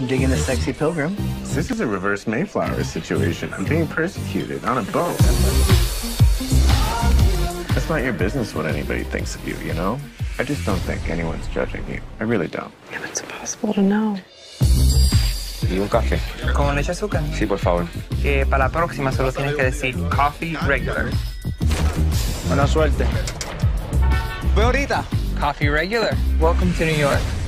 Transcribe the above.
I'm digging the sexy pilgrim. This is a reverse Mayflower situation. I'm being persecuted on a boat. It's not your business what anybody thinks of you, you know? I just don't think anyone's judging you. I really don't. Yeah, but it's impossible to know. ¿Y un café? ¿Con leche azúcar? Sí, por favor. Para la próxima solo tienes que decir coffee regular. Buena suerte. Ve ahorita. Coffee regular. Welcome to New York.